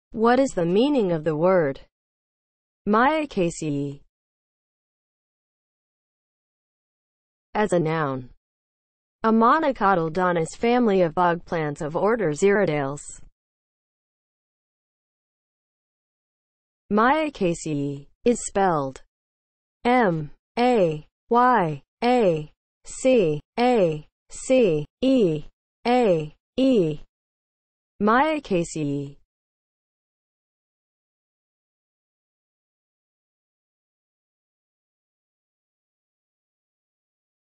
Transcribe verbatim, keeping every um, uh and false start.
What is the meaning of the word MAYACACEAE as a noun? A monocotyledonous family of bog plants of order Xyridales. MAYACACEAE is spelled M A Y A C A C E A E. MAYACACEAE